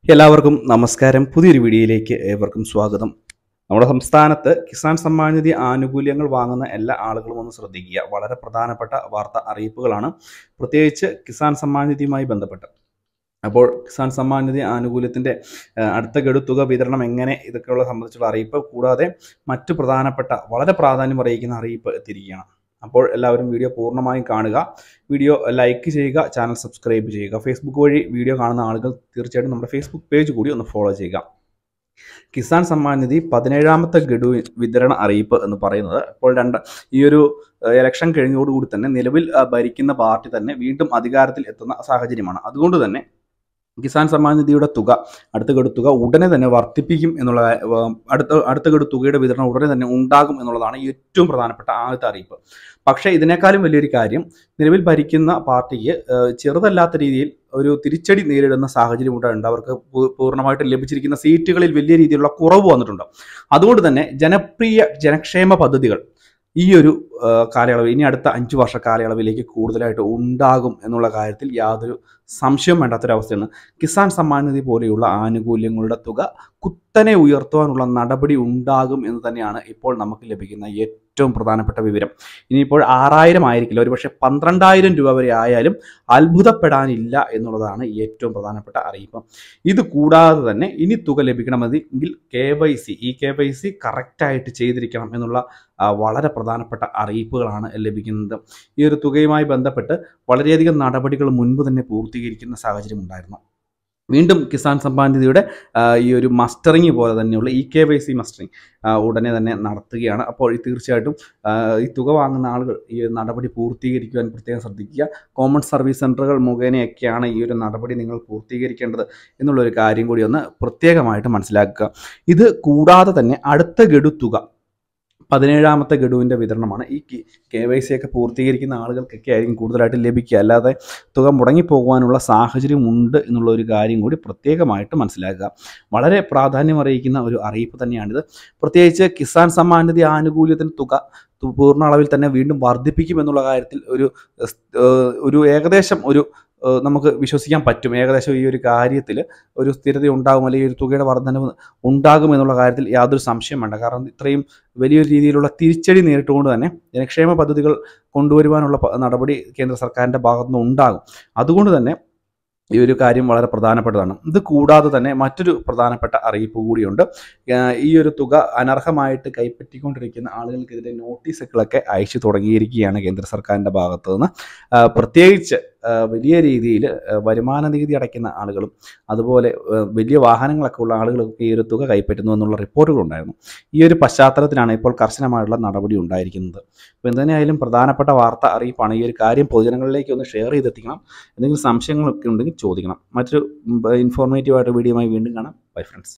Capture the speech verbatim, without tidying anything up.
എല്ലാവർക്കും നമസ്കാരം. പുതിയൊരു വീഡിയോയിലേക്ക് ഏവർക്കും സ്വാഗതം. നമ്മുടെ സംസ്ഥാനത്ത് കിസാൻ സമ്മാൻ നിധി ആനുകൂല്യങ്ങൾ വാങ്ങുന്ന എല്ലാ ആളുകളും ഒന്ന് ശ്രദ്ധിക്കുക. വളരെ പ്രധാനപ്പെട്ട വാർത്ത അറിയിപ്പുകളാണ്, പ്രത്യേകിച്ച് കിസാൻ സമ്മാൻ നിധിയുമായി ബന്ധപ്പെട്ട്. അപ്പോൾ കിസാൻ സമ്മാൻ നിധി ആനുകൂല്യത്തിൻ്റെ അടുത്ത ഗഡു തുക വിതരണം എങ്ങനെ, ഇതൊക്കെയുള്ള സംബന്ധിച്ചുള്ള അറിയിപ്പ്, കൂടാതെ മറ്റു പ്രധാനപ്പെട്ട വളരെ പ്രാധാന്യം അറിയിക്കുന്ന അറിയിപ്പ് എത്തിയിരിക്കുകയാണ്. അപ്പോൾ എല്ലാവരും വീഡിയോ പൂർണ്ണമായും കാണുക, വീഡിയോ ലൈക്ക് ചെയ്യുക, ചാനൽ സബ്സ്ക്രൈബ് ചെയ്യുക. ഫേസ്ബുക്ക് വഴി വീഡിയോ കാണുന്ന ആളുകൾ തീർച്ചയായിട്ടും നമ്മുടെ ഫേസ്ബുക്ക് പേജ് കൂടി ഒന്ന് ഫോളോ ചെയ്യുക. കിസാൻ സമ്മാൻ നിധി പതിനേഴാമത്തെ ഗഡു വിതരണ അറിയിപ്പ് എന്ന് പറയുന്നത് ഇപ്പോൾ രണ്ട് ഈ ഒരു ഇലക്ഷൻ കഴിഞ്ഞതോടുകൂടി തന്നെ നിലവിൽ ഭരിക്കുന്ന പാർട്ടി തന്നെ വീണ്ടും അധികാരത്തിൽ എത്തുന്ന സാഹചര്യമാണ്. അതുകൊണ്ട് തന്നെ കിസാൻ സമ്മാൻ നിധിയുടെ തുക, അടുത്ത ഗഡു തുക ഉടനെ തന്നെ വർദ്ധിപ്പിക്കും എന്നുള്ള, അടുത്ത അടുത്ത ഗഡു തുകയുടെ വിതരണം ഉടനെ തന്നെ ഉണ്ടാകും എന്നുള്ളതാണ് ഏറ്റവും പ്രധാനപ്പെട്ട ആദ്യത്തെ അറിയിപ്പ്. പക്ഷേ ഇതിനേക്കാളും വലിയൊരു കാര്യം, നിലവിൽ ഭരിക്കുന്ന പാർട്ടിക്ക് ചെറുതല്ലാത്ത രീതിയിൽ ഒരു തിരിച്ചടി നേരിടുന്ന സാഹചര്യം ഉണ്ടായിട്ടുണ്ട്. അവർക്ക് പൂർണ്ണമായിട്ട് ലഭിച്ചിരിക്കുന്ന സീറ്റുകളിൽ വലിയ രീതിയിലുള്ള കുറവ് വന്നിട്ടുണ്ട്. അതുകൊണ്ട് തന്നെ ജനപ്രിയ ജനക്ഷേമ പദ്ധതികൾ ഈ ഒരു കാലയളവ്, ഇനി അടുത്ത അഞ്ച് വർഷ കാലയളവിലേക്ക് കൂടുതലായിട്ട് ഉണ്ടാകും എന്നുള്ള കാര്യത്തിൽ യാതൊരു സംശയം വേണ്ടാത്തൊരവസ്ഥയാണ്. കിസാൻ സമ്മാൻ നിധി പോലെയുള്ള ആനുകൂല്യങ്ങളുടെ തുക കുത്തനെ ഉയർത്തുവാനുള്ള നടപടി ഉണ്ടാകും എന്ന് തന്നെയാണ് ഇപ്പോൾ നമുക്ക് ലഭിക്കുന്ന ഏറ്റവും പ്രധാനപ്പെട്ട വിവരം. ഇനിയിപ്പോൾ ആറായിരം ആയിരിക്കില്ല, ഒരുപക്ഷെ പന്ത്രണ്ടായിരം രൂപ വരെ ആയാലും അത്ഭുതപ്പെടാനില്ല എന്നുള്ളതാണ് ഏറ്റവും പ്രധാനപ്പെട്ട അറിയിപ്പ്. ഇത് കൂടാതെ തന്നെ ഇനി തുക ലഭിക്കണമെങ്കിൽ കെ വൈ സി ഈ കെ വൈ സി കറക്റ്റായിട്ട് ചെയ്തിരിക്കണം എന്നുള്ള വളരെ പ്രധാനപ്പെട്ട അറിയിപ്പുകളാണ് ലഭിക്കുന്നത്. ഈ ഒരു തുകയുമായി ബന്ധപ്പെട്ട് വളരെയധികം നടപടികൾ മുൻപ് തന്നെ പൂർത്തീകരിക്കുന്ന സാഹചര്യം ഉണ്ടായിരുന്നു. വീണ്ടും കിസാൻ സമ്മാൻ നിധിയുടെ ഈ ഒരു മസ്റ്ററിങ് പോലെ തന്നെയുള്ള e K Y C mustering ഉടനെ തന്നെ നടത്തുകയാണ്. അപ്പോൾ തീർച്ചയായിട്ടും ഈ തുക വാങ്ങുന്ന ആളുകൾ ഈ നടപടി പൂർത്തീകരിക്കുവാൻ പ്രത്യേകം ശ്രദ്ധിക്കുക. കോമൺ സർവീസ് സെൻ്ററുകൾ മുഖേനയൊക്കെയാണ് ഈ ഒരു നടപടി നിങ്ങൾ പൂർത്തീകരിക്കേണ്ടത് എന്നുള്ളൊരു കാര്യം കൂടി ഒന്ന് പ്രത്യേകമായിട്ട് മനസ്സിലാക്കുക. ഇത് കൂടാതെ തന്നെ അടുത്ത ഗഡു തുക പതിനേഴാമത്തെ ഗഡുവിൻ്റെ വിതരണമാണ്. ഈ കെ വൈ സി ഒക്കെ പൂർത്തീകരിക്കുന്ന ആളുകൾക്കൊക്കെ ആയിരിക്കും കൂടുതലായിട്ട് ലഭിക്കുക, അല്ലാതെ തുക മുടങ്ങിപ്പോകുവാനുള്ള സാഹചര്യം ഉണ്ട് എന്നുള്ള ഒരു കാര്യം കൂടി പ്രത്യേകമായിട്ട് മനസ്സിലാക്കുക. വളരെ പ്രാധാന്യം അറിയിക്കുന്ന ഒരു അറിയിപ്പ് തന്നെയാണിത്. പ്രത്യേകിച്ച് കിസാൻ സമ്മാൻ നിധി ആനുകൂല്യത്തിന് തുക പൂർണ്ണ അളവിൽ തന്നെ വീണ്ടും വർദ്ധിപ്പിക്കുമെന്നുള്ള കാര്യത്തിൽ ഒരു ഒരു ഏകദേശം ഒരു നമുക്ക് വിശ്വസിക്കാൻ പറ്റും. ഏകദേശം ഈ ഒരു കാര്യത്തിൽ ഒരു സ്ഥിരത ഉണ്ടാകും, അല്ലെങ്കിൽ ഒരു തുകയുടെ വർധനവ് ഉണ്ടാകും എന്നുള്ള കാര്യത്തിൽ യാതൊരു സംശയം വേണ്ട. കാരണം ഇത്രയും വലിയൊരു രീതിയിലുള്ള തിരിച്ചടി നേരിട്ടുകൊണ്ട് തന്നെ ജനക്ഷേമ പദ്ധതികൾ കൊണ്ടുവരുവാനുള്ള നടപടി കേന്ദ്ര സർക്കാരിൻ്റെ ഭാഗത്തുനിന്ന് ഉണ്ടാകും. അതുകൊണ്ട് തന്നെ ഈ ഒരു കാര്യം വളരെ പ്രധാനപ്പെട്ടതാണ്. ഇത് കൂടാതെ തന്നെ മറ്റൊരു പ്രധാനപ്പെട്ട അറിയിപ്പ് കൂടിയുണ്ട്. ഈ ഒരു തുക അനർഹമായിട്ട് കൈപ്പറ്റിക്കൊണ്ടിരിക്കുന്ന ആളുകൾക്കെതിരെ നോട്ടീസുകളൊക്കെ അയച്ചു തുടങ്ങിയിരിക്കുകയാണ് കേന്ദ്ര സർക്കാരിൻ്റെ ഭാഗത്തു നിന്ന്. പ്രത്യേകിച്ച് വലിയ രീതിയിൽ വരുമാന നികുതി അടയ്ക്കുന്ന ആളുകളും അതുപോലെ വലിയ വാഹനങ്ങളൊക്കെ ഉള്ള ആളുകളൊക്കെ ഈ ഒരു തുക കൈപ്പറ്റുന്നു എന്നുള്ള റിപ്പോർട്ടുകളുണ്ടായിരുന്നു. ഈ ഒരു പശ്ചാത്തലത്തിലാണ് ഇപ്പോൾ കർശനമായുള്ള നടപടി ഉണ്ടായിരിക്കുന്നത്. അപ്പോൾ എന്തുതന്നെയായാലും പ്രധാനപ്പെട്ട വാർത്ത അറിയിപ്പാണ്. ഈ ഒരു കാര്യം പൊതുജനങ്ങളിലേക്ക് ഒന്ന് ഷെയർ ചെയ്തെത്തിക്കണം. എന്തെങ്കിലും സംശയങ്ങളൊക്കെ ഉണ്ടെങ്കിൽ ചോദിക്കണം. മറ്റൊരു ഇൻഫോർമേറ്റീവായിട്ട് വീഡിയോയുമായി വീണ്ടും കാണാം. Bye friends.